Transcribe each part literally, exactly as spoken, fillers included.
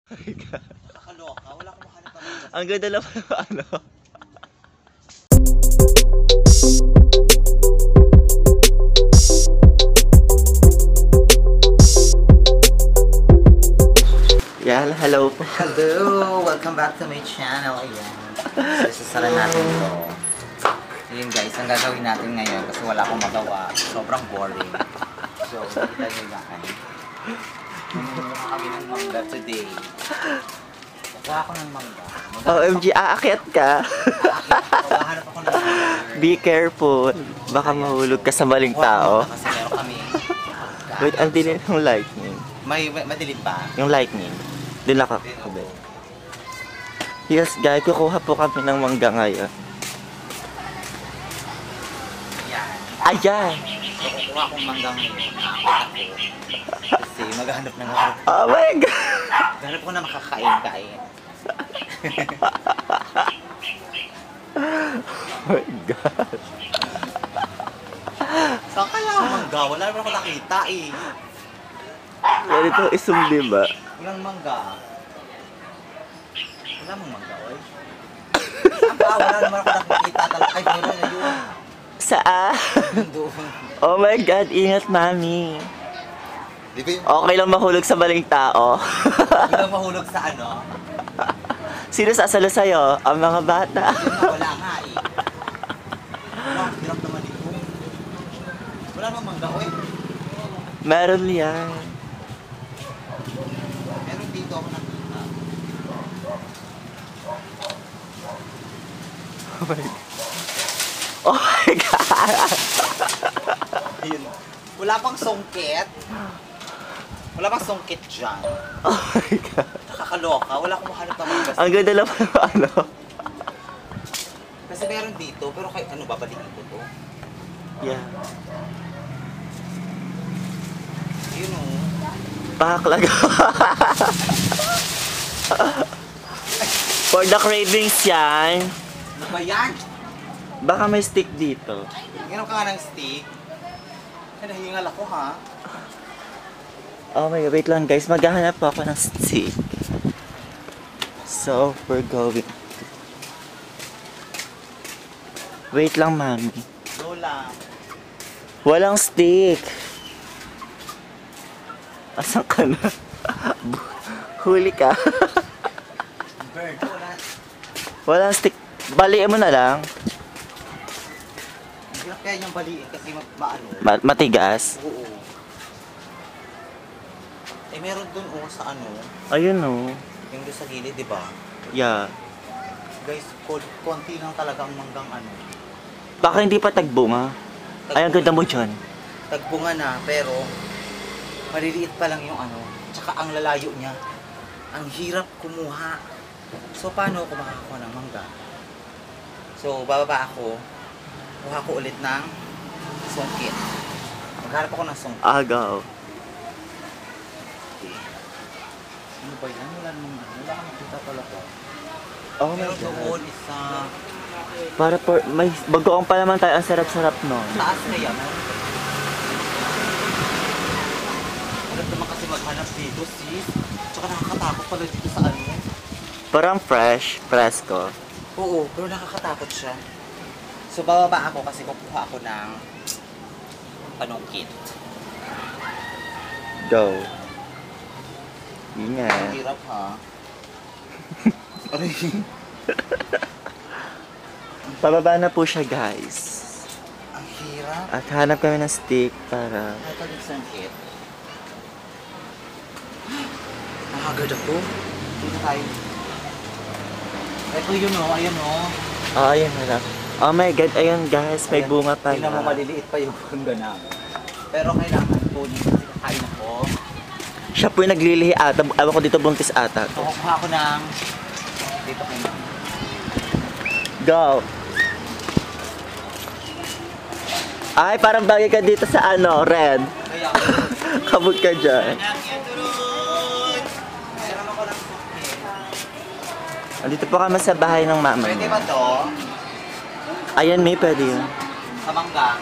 My God. Nakakaloka, wala akong mahanap na mga Ang ganda lang ng ano. Yan, hello po. Hello! Welcome back to my channel. Ayan. Sasara natin ito. Ayun guys, ang gagawin natin ngayon kasi wala akong magawa. Sobrang boring. So, kita nyo yan. Mamumula kami ng mangga today. Kuha ako ng mangga. O M G, aakyat ka. Maghahanap ako ng mangga. Be careful. Baka mahulog ka sa maling tao. Kasi meron kami. Wait, ang dilim yung lightning. May, may madilim ba? Yung lightning. Doon lang ako. Yes, guys, kukuha po kami ng mangga ngayon. Yan. Ayan! So, kukuha akong mangga ngayon. Nakakot ako. Kasi maghahanap ng mga... Oh my God! Maghahanap ko na makakain-kain. Oh my God! Saan kaya ang mangga? Wala naman ako nakita eh. Ganito isumli ba? Walang mangga. Wala mong mangga, oy. Saan ba? Wala naman ako nakikita talaga. Ay, meron na yun. Saan? Doon. Oh my God, ingat mami. Di ba yung... Okay lang mahulog sa maling tao. Walang mahulog sa ano? Sino sasalo sa'yo? Ang mga bata. Yun nga, wala nga eh. Wala, hirap naman ito. Wala namang mangga, oy. Meron yan. Meron dito ako nakita. Oh my God. Oh my God. Ayun. Wala pang sungkit. Wala pang sungkit dyan. Oh my God. Nakakaloka. Wala akong mahanap ng mangga. Ang ganda lang ng ano. Kasi meron dito, pero kay ano, babalikin ko to. Yeah. Yun o. Paklag. For the cravings yan. Ano ba yan? Baka may stick dito. Gano'n ka nga ng stick. Ay, nahingal ako ha. Oh my God, wait lang guys. Maghahanap po ako ng stick. So, we're going. Wait lang, mami. Lola. Walang stick. Asan ka na? Huli ka. Bird, wala. Walang stick. Baliin mo na lang. Ang hirap kaya niyang baliin kasi ma maano. Ma- matigas. Oo. Eh, meron dun o sa ano. Ayun oh. Yung doon sa gilid, di ba? Yeah. Guys, kon- konti lang talaga ang manggang ano. Baka hindi pa tagbunga. Ay, ang ganda mo dyan. Tagbunga na, pero maliliit pa lang yung ano. Tsaka ang lalayo niya. Ang hirap kumuha. So, paano ako makakakuha ng mangga? So, bababa ako. Kuha ko ulit ng sungkit. Maghanap ako ng sungkit. Agaw. Ano ba yan? Wala namang ano. Wala kang makita talaga. Oh my Pero God. doon, isa... Para por, may bagoong pa naman tayo. Ang sarap-sarap nun. Taas kaya, meron ba? Alam naman kasi maghanap dito, sis. Tsaka nakakatakot pala dito sa ano. Parang fresh, fresco. Oo, pero nakakatakot siya. So, bababa ako kasi kukuha ako ng anong kit. Go. Ang Ingat. hirap, ha? Aray. Pababa na po siya, guys. Ang hirap. At hanap kami ng stick para... Ito din sa kit. Nakagad ako. Dito tayo. Ito yun, o. Ayun, o. Oh, ayun na. Oh my God, ayun guys, may Ayan. bunga pa Tingnan mo, na. maliliit pa yung bunga namin. Pero kailangan po dito kasi kakain ako. Siya po yung naglilihi ata. Ewan ko dito buntis ata. So, kukuha ako ng... Dito kayo. Go! Ay, parang bagay ka dito sa ano, red. Kaya, Kabog ka dyan. anak yan, turun! Meron ako ng sukit. Andito po kami sa bahay ng mama Pwede niya. ba to? Ayan, may pwede yun. Sa mangga?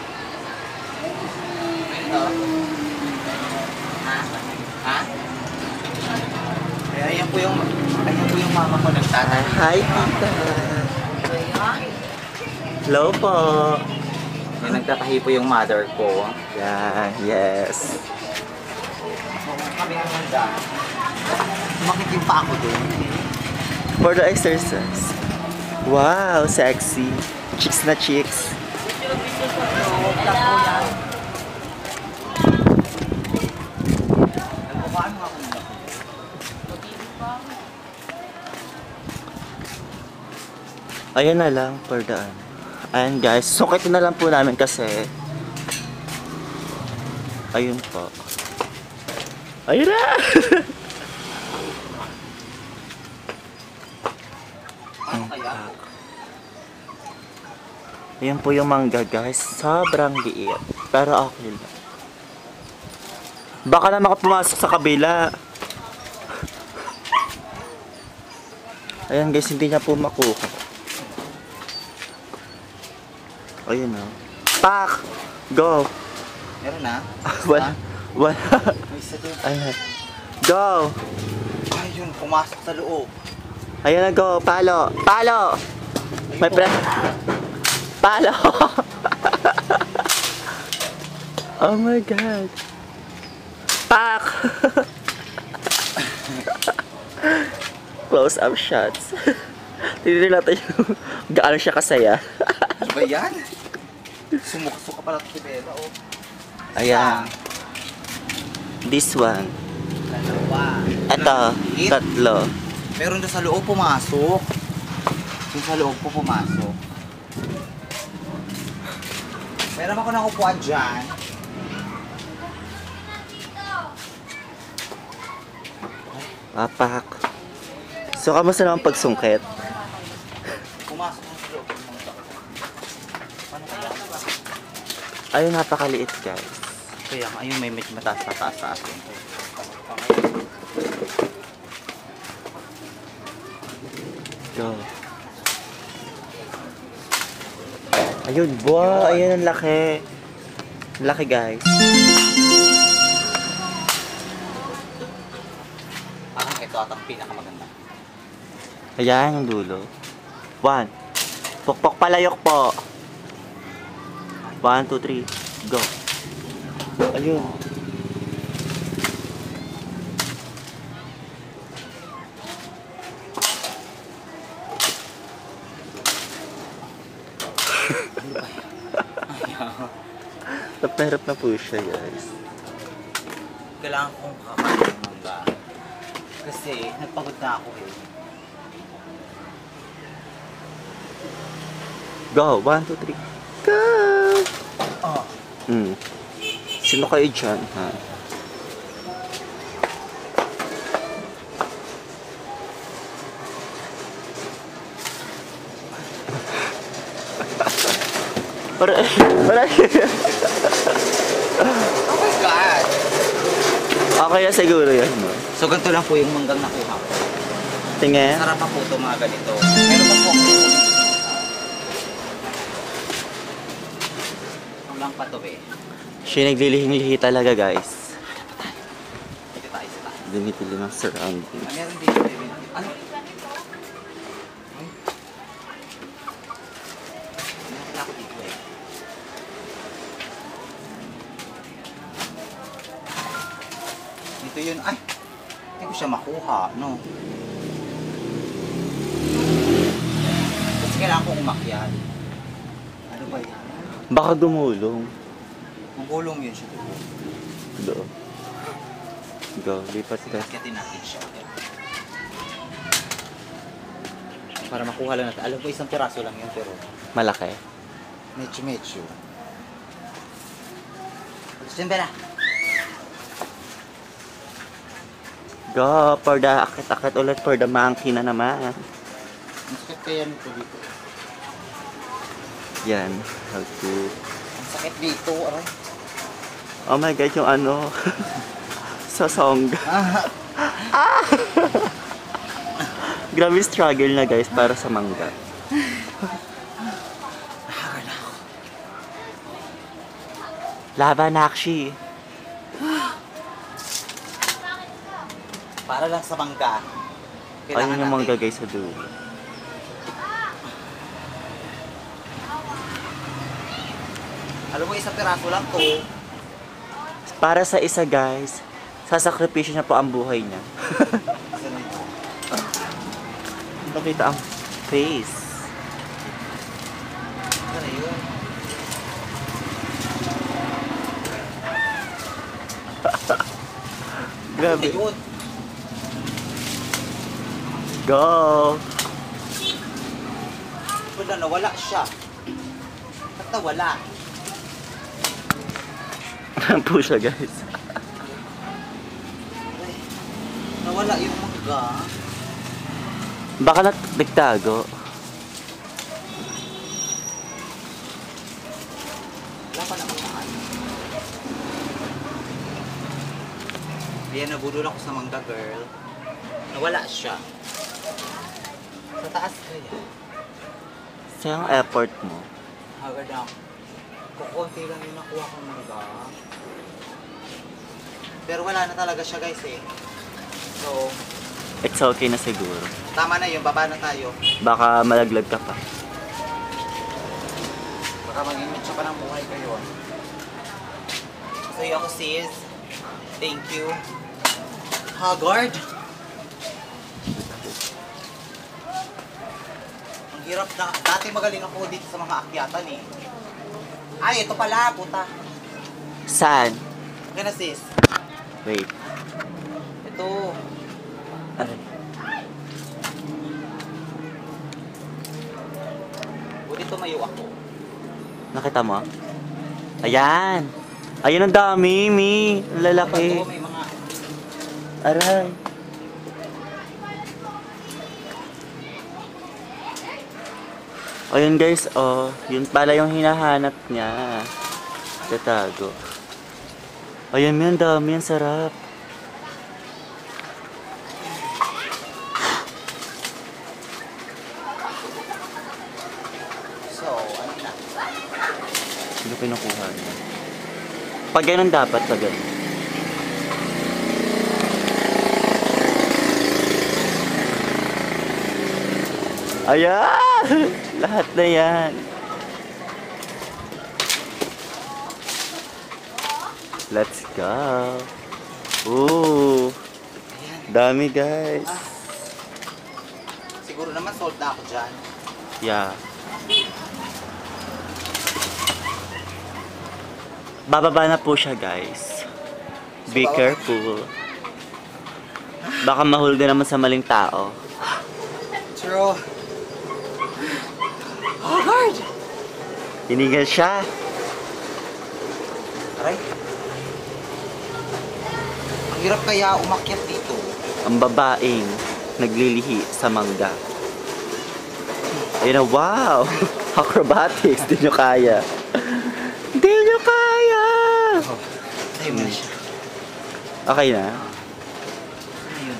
Pwede to? Ha? Ha? Kaya Ayan po yung, ayan po yung mama ko ng tatay. Hi, tita. Hello po. Yung nagtatahi po yung mother ko. Yan, yes. So, kami naman dyan. Sumakit yung pa ako doon. For the exercise. Wow, sexy. Chicks na chicks. Nagpapaan mo ako nila. Ayan na lang for the ano. Ayan guys, sukitin na lang po namin kasi ayun po. Ayun na! Ano kaya? Ayan po yung mangga guys. Sobrang liit. Pero okay lang. Baka na makapumasok sa kabila. Ayan guys, hindi niya po makuha. Ayun na. Pak! Go! Meron na? Wala. Wala. May isa doon. Ayan. Go! Ayun, pumasok sa loob. Ayan na, go. Palo. Palo! May pre... Palo! Oh my God. Pak! Close up shots. Tignan natin yung gaano siya kasaya. Ano ba yan? Sumuka-suka pala ito si Bella, oh. Ayan. This one. Dalawa. Ito. Liit. Tatlo. Meron doon sa loob pumasok. Yung sa loob po pumasok. Meron ako ng upuan dyan. Papak. So, kamusta naman pagsungkit? Pumasok na sa loob. Paano kaya? Ayun, napakaliit guys. Kaya nga, ayun may medyo mataas na taas taas. Go. Ayun, wow, ayun ang laki. Laki guys. Parang ito at ang pinakamaganda. Ayan yung dulo. One. Pukpok palayok po. One, two, three. Go. Ayun. Naperap na po siya guys. Kailangan kong kakain ng mangga. Kasi nagpagod na ako eh. Go. One, two, three. Go! Oh. Hmm. Sino kayo dyan, ha? Para, para. Oh my God! Okay na siguro yan, no? So ganito lang po yung manggang nakuha ko. Tingin. Sarap pa po ito mga ganito. Meron pa po ako. Kulang pa to eh. Siya naglilihing-lihi talaga, guys. Dito tayo sa tayo. Dinitili ng surroundings. Ah, meron dito. Ano? Ay. Meron ako dito eh. Dito yun. Ay! Hindi ko siya makuha, no? Kasi kailangan ko umakyat. Ano ba yan? Baka gumulong. Magulong yun siya doon. Do. Go, lipat ka. Akyatin natin siya. Para makuha lang natin. Alam ko isang piraso lang yun pero Malaki. medyo-medyo. Diyan ba na? Go, for the akit-akit ulit for the monkey na naman. Ang sakit kaya nito dito. Yan. How to... Ang sakit dito. Aray. Oh my God, yung ano... sasong. Ah, Grabe struggle na guys para sa mangga. nakakala ako. Laban Nakshi. Para lang sa mangga. Ayun yung mangga guys sa dulo. Alam mo, isang piraso lang to. Para sa isa guys, sasakripisyo niya po ang buhay niya. Nakita ang face. Ano yun? Grabe. Ano yun? Go! Wala, nawala siya. Ba't nawala? Ayan po siya guys. Ay, nawala yung mangga. Baka nagtago. Wala pa naman na ano. Ayan, nabudol ako sa mangga, girl. Nawala siya. Sa taas kaya. Sayang effort mo. Hagad na. Kukunti lang yung nakuha kong mangga. Pero wala na talaga siya, guys, eh. So, It's okay na siguro. tama na yun. Baba na tayo. Baka malaglag ka pa. Baka mag-init siya pa ng buhay kayo. So, yun ako, sis. Thank you. Haggard. Ang hirap na. Dati magaling ako dito sa mga akyatan, eh. Ay, ito pala, puta. Saan? Okay na, sis. Wait. Ito. Aray. Buti tumayo ako. Nakita mo? Ayan! Ayun ang dami, Mi! Ang lalaki. Ito, may mga... Aray. Ayun guys, oh. Yun pala yung hinahanap niya. Tatago. Ayun, Mi, ang dami. Ang sarap. So, ano na? Hindi pinukuha niya. Pag ganun dapat, pag ganun. Ayan! Lahat na yan. Let's go. Ooh. Ayan. Dami guys. Ah. Siguro naman sold na ako dyan. Yeah. Bababa na po siya guys. Be So, bababa- careful. Baka mahulga naman sa maling tao. True. Oh, guard! Hinigal siya. Aray. Ang hirap kaya umakyat dito. Ang babaeng naglilihi sa mangga. Ayun na, wow! Acrobatics, di nyo kaya. Di nyo kaya! Oh, tayo mo na siya. Okay na? Ano yun?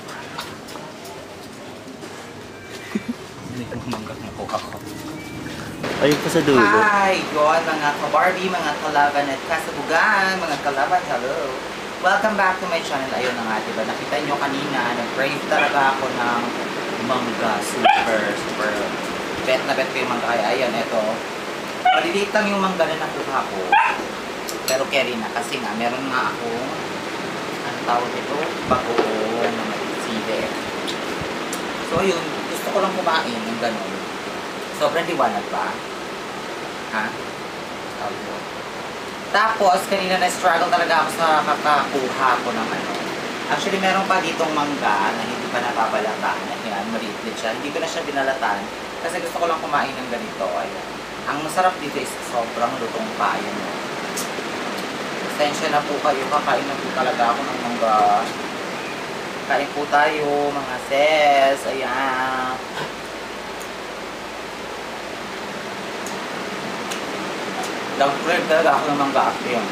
Ano yung manggang nakuha ko? Ayun pa sa dulo. Hi! Yun, mga ka-Barbie, mga kalaban at kasabugan, mga kalaban, hello! Welcome back to my channel. Ayun na nga, diba? Nakita nyo kanina, nag-crave talaga ako ng mangga. Super, super. Bet na bet ko yung mangga. Kaya ayan, ito. Maliliit lang yung mangga na nakuha ko. Pero carry na. Kasi nga, meron nga ako, ano tawag ito? Bagoong mga sili. So, ayun. Gusto ko lang kumain ng ganun. Sobrang liwanag ba? Ha? Tawag mo. Tapos, kanina na-struggle talaga ako sa kakakuha ko ng ano. Actually, meron pa ditong mangga na hindi pa nababalatan. Ayan, maliit din siya. Hindi ko na siya binalatan kasi gusto ko lang kumain ng ganito. Ayan. Ang masarap dito is sobrang lutong pa. Ayan. Pasensya na po kayo. Kakain na po talaga ako ng mangga. Kain po tayo, mga sis. Ayan. Nag-crave talaga ako ng mangga after yun.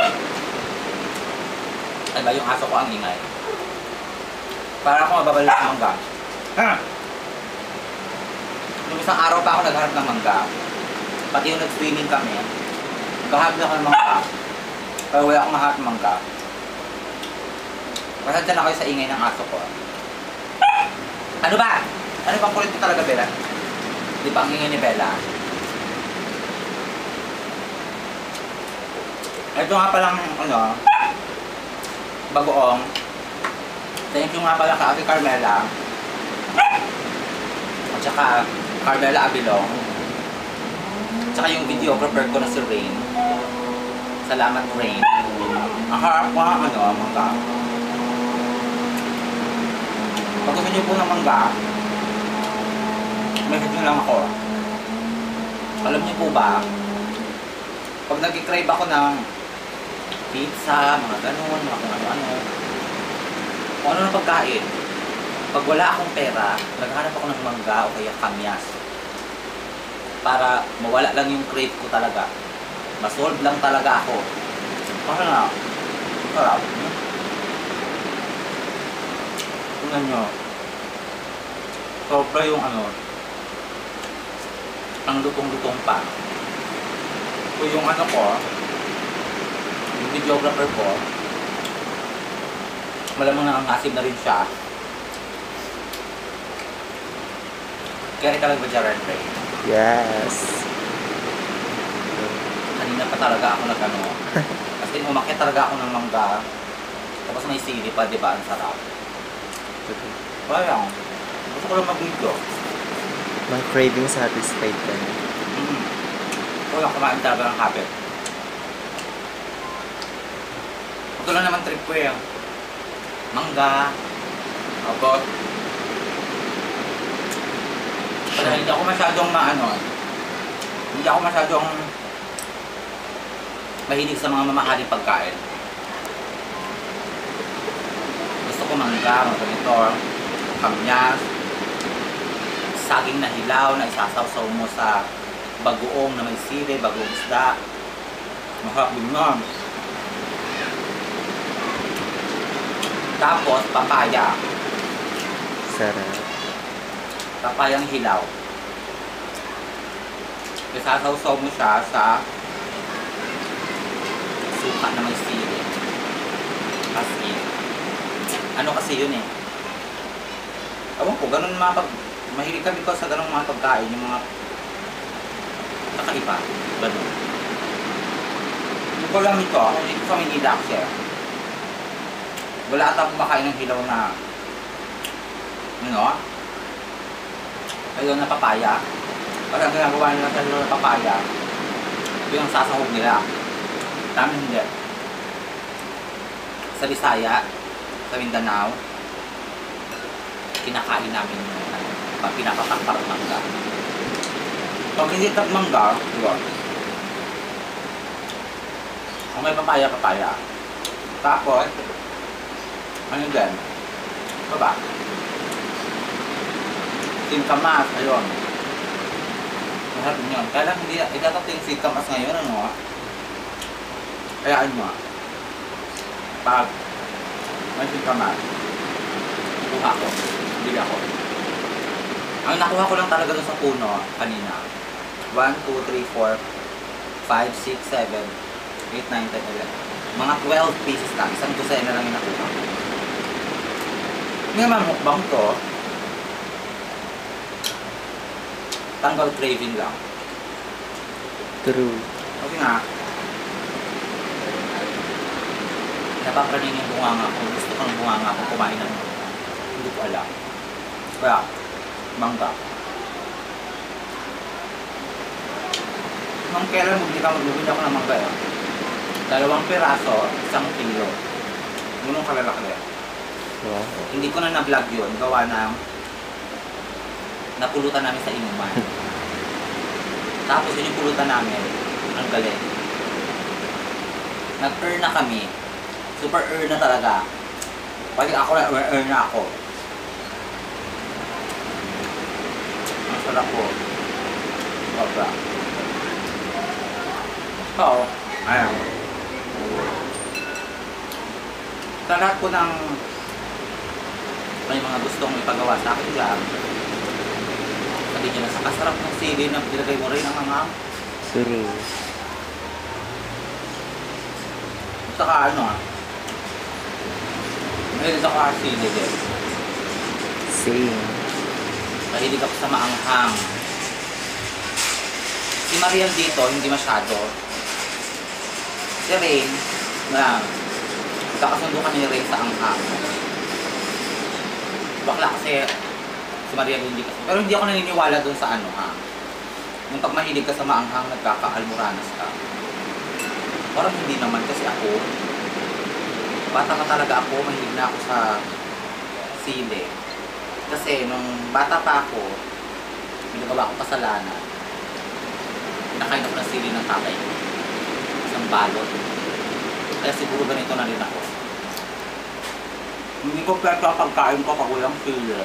Ay ba, yung aso ko ang ingay. Para ako mababalik sa mangga. Ha! Nung isang araw pa ako nagharap ng mangga. Pati yung nag-swimming kami. Naghahanap na ako ng mangga. Pero wala akong mahanap ng mangga. Pasensya na kayo sa ingay ng aso ko. Ano ba? Ano bang kulit mo talaga, Bella? Di ba ang ingin ni Bella? Ito nga palang, ano, bagoong. Thank you nga pala ka Ate Carmela. At saka Carmela Abilong. At saka yung videographer ko na si Rain. Salamat, Rain. Ang harap ko nga, ano, mangga. Pag gusto niyo po ng mangga, message nyo lang ako. Alam niyo po ba, pag nag-crave ako ng pizza, mga ganun, mga kung ano-ano, kung ano ng pagkain, pag wala akong pera, naghanap ako ng mangga o kaya kamyas. Para mawala lang yung crave ko talaga. Masolve lang talaga ako. Kasi nga, sarap. Tingnan nyo. Sobra yung ano, ang lutong-lutong pa. So yung ano ko, yung videographer ko, malamang na ang asim na rin siya. Kaya ka lang ba dyan, Ray? Yes. Kanina pa talaga ako nag-ano. Kasi umakit talaga ako ng mangga. Tapos may sili pa, di ba? Ang sarap. Parang, gusto ko lang mag-video. Mang craving satisfied ka na. Mm. Ito lang kumain talaga ng kapit. Ito lang naman trip ko yung mangga, abot. Pero hindi ako masyadong maano. Hindi ako masyadong mahilig sa mga mamahaling pagkain. Gusto ko mangga, mga ganito, kamyas, saging na hilaw na isasawsaw mo sa bagoong na may sili, bagoong isda. Masarap din nun. Tapos, papaya. Sarap. Papayang hilaw. Isasawsaw mo siya sa suka na may sili. Kasi, ano kasi yun eh. Ewan ko, ganun mga pag... Mahilig kami ko sa ganung mga pagkain, yung mga kakaiba. Ganun. Yung ko lang ito, hindi ko kami nidak siya. Wala ata kumakain ng hilaw na ano? Hilaw na papaya. Kasi ang ginagawa nila sa hilaw na papaya, yun ang sasahog nila. Tama hindi. Sa Bisaya, sa Mindanao, kinakain namin yung ano, pag pinapatakpar ng mangga. Pag hindi tag mangga, diba? Kung may papaya, papaya. Tapos, ano din? Ito ba? Singkamas, ayun. Masarap din yun. Kaya lang hindi, itatap yung singkamas ngayon, ano? Kaya ano? Pag may singkamas, kuha ko. Bili ako. Ang nakuha ko lang talaga doon sa puno kanina. one, two, three, four, five, six, seven, eight, nine, ten, eleven. Mga twelve pieces na. Isang dosena na lang yung nakuha ko. Ngayon mamukbang to. Tanggal craving lang. True. Kasi nga, napapraning yung bunganga ko. Gusto ko ng bunganga ko kumain ng hindi ko alam. Kaya, mangga. Nung kailan magbili ka, magbili ako ng mangga yun. Dalawang piraso, isang kilo. Ganun kalalaki. Wow. Hindi ko na na-vlog yun. Gawa ng napulutan namin sa inuman. Tapos yun yung pulutan namin. Ang galing. Nag-earn na kami. Super earn na talaga. Pati ako na earn na ako. Ang sarap po. Sobra. Oo. Ayan. Sa lahat po ng may mga gustong ipagawa sa akin dyan, sabi nyo na sa kasarap ng sili na nilagay mo rin ang mga True. saka ano ah may saka sili din. Same. Mahilig ako sa maanghang. Si Marian dito, hindi masyado. Si Rain, na kakasundo ka ni Rain sa anghang. Bakla kasi si Marian hindi kasi. Pero hindi ako naniniwala dun sa ano ha. Yung pag mahilig ka sa maanghang, nagkaka-almoranas ka. Parang hindi naman kasi ako. Bata pa talaga ako, mahilig na ako sa sili. Kasi nung bata pa ako, may nagawa akong kasalanan. Nakain ako ng sili ng tatay ko. Isang balot. Kaya siguro ganito na rin ako. Hindi ko pwede ang pagkain ko pag walang sili.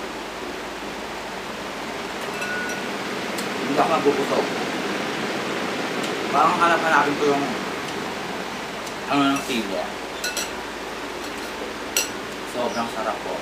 Hindi ako magbubutok. Parang hanap-hanapin ko yung ano ng sili. Sobrang sarap po.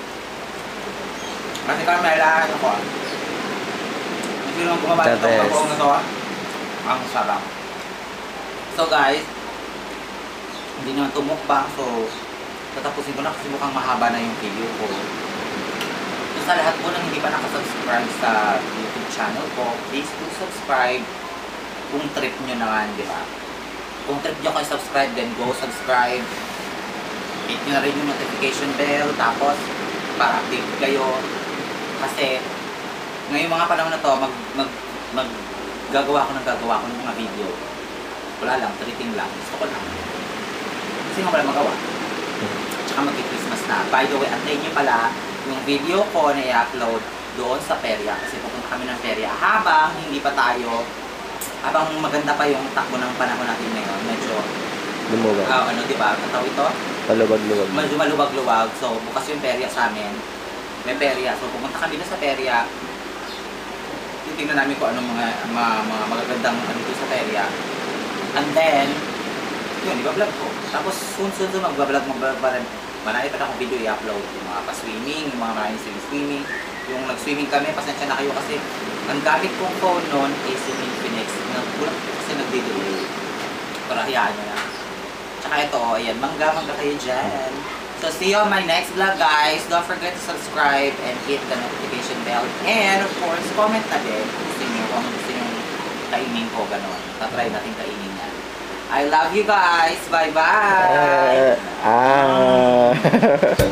Kasi Carmela, ano ko? Hindi naman gumawa The ito best. ang na to. Ang sarap. So guys, hindi naman tumukbang. So, tatapusin ko na kasi mukhang mahaba na yung video ko. So sa lahat po nang hindi pa nakasubscribe sa YouTube channel ko, please do subscribe kung trip nyo naman, di ba? Kung trip nyo kayo subscribe, then go subscribe. Hit nyo na rin yung notification bell, tapos para update kayo. Kasi ngayong mga panahon na to, mag, mag, mag gagawa ko ng gagawa ko ng mga video. Wala lang, tripping lang. Gusto ko lang. Kasi nga wala magawa. Tsaka mag-Christmas na. By the way, antayin nyo pala yung video ko na i-upload doon sa perya. Kasi pupunta kami ng perya. Habang hindi pa tayo, habang maganda pa yung takbo ng panahon natin ngayon, medyo, Lumuwag. uh, ano diba, kataw ito? Paluwag-luwag. Medyo maluwag-luwag. So, bukas yung perya sa amin. May perya. So, pupunta kami na sa perya. Titingnan namin kung anong mga, mga, mga magagandang ano doon sa perya. And then, yun, iba-vlog ko. Tapos, soon-soon soon, mag-vlog, mag-vlog. Marami pa na akong video i-upload. Yung mga pa-swimming, yung mga maraming swimming-swimming. Yung nag-swimming kami, pasensya na kayo kasi ang gamit kong phone noon ay si Infinix. Nagkulang kasi nag-delay. Pero hayaan nyo na. Tsaka ito, ayan, mangga-mangga kayo dyan. So, see you on my next vlog, guys. Don't forget to subscribe and hit the notification bell. And, of course, comment na din kung gusto nyo, kung gusto nyo kainin ko, gano'n. Tatry natin kainin yan. I love you guys. Bye-bye! Ah.